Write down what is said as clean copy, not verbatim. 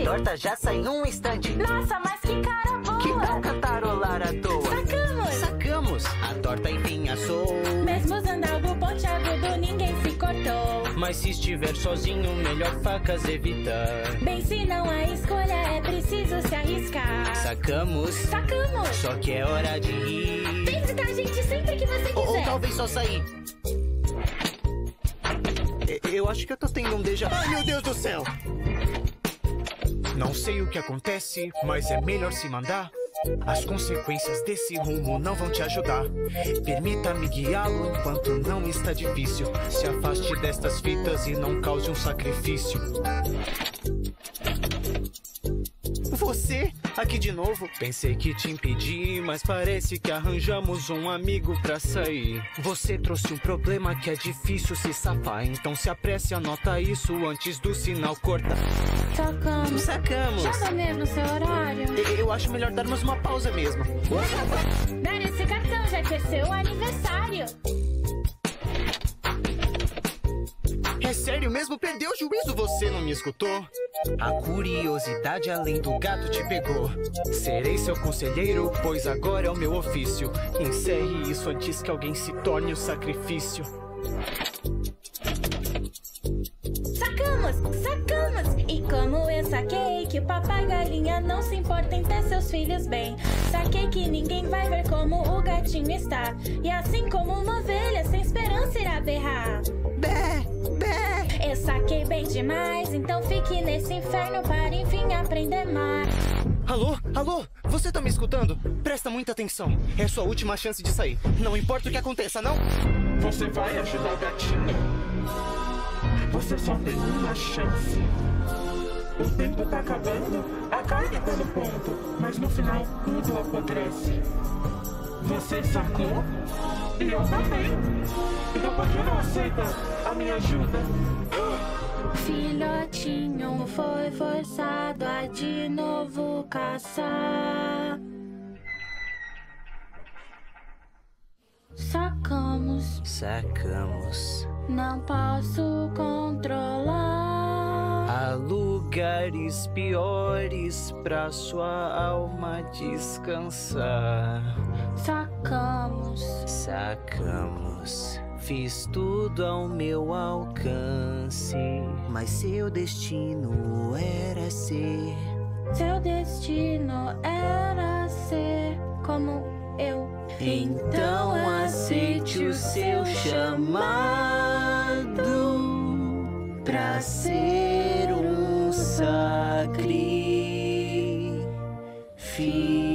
torta já sai num instante. Nossa, mas que cara boa! Que tal cantarolar à toa? Sacamos! Sacamos, a torta enfim assou. Mesmo usando algo pontiagudo, ninguém se cortou. Mas se estiver sozinho, melhor facas evitar. Bem, se não há escolha, é preciso se arriscar. Sacamos, Sacamos! só que é hora de ir. Vem visitar a gente sempre que você Ou quiser. talvez só sair. Eu acho que eu tô tendo um déjà... Ai, meu Deus do céu! Não sei o que acontece, mas é melhor se mandar. As consequências desse rumo não vão te ajudar. Permita-me guiá-lo enquanto não está difícil. Se afaste destas fitas e não cause um sacrifício. Você? Aqui de novo? Pensei que te impedi, mas parece que arranjamos um amigo pra sair. Você trouxe um problema que é difícil se safar, então se apresse, anota isso antes do sinal cortar. Sacamos! Sacamos. Já dá mesmo seu horário? Eu acho melhor darmos uma pausa mesmo. Dar esse cartão já que é seu aniversário. É sério mesmo? Perdeu o juízo? Você não me escutou? A curiosidade além do gato te pegou. Serei seu conselheiro, pois agora é o meu ofício. Encerre isso antes que alguém se torne o sacrifício. Sacamos! Sacamos! E como eu saquei que o papai galinha não se importa em ter seus filhos bem. Saquei que ninguém vai ver como o gatinho está. E assim como uma ovelha sem esperança irá berrar. Bé, bé. Eu saquei bem demais, então fique nesse inferno para enfim aprender mais. Alô? Alô? Você tá me escutando? Presta muita atenção. É sua última chance de sair. Não importa o que aconteça, não? Você vai ajudar o gatinho. Você só tem uma chance. O tempo tá acabando, a carne tá no ponto, mas no final tudo apodrece. Você sacou? E eu também. Então por que não aceita a minha ajuda? Filhotinho foi forçado a de novo caçar. Sacamos, Sacamos. não posso controlar. Há lugares piores pra sua alma descansar. Sacamos, Sacamos. Fiz tudo ao meu alcance, mas seu destino era ser. seu destino era ser como eu. Então aceite o seu chamado pra ser um sacrifício.